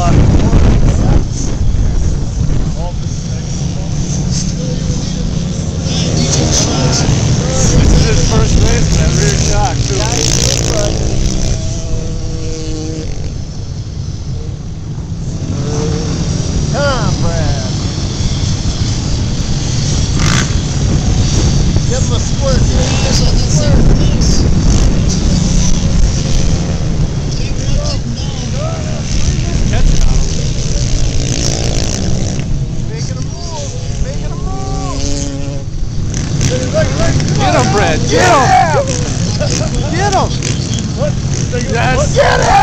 lot of water. This is his first race in that rear shock, too. Come on, Brad. Give him a squirt. Making a move. Making a move. Get him, Brad. Get him. Get him. What? Yes. Get him.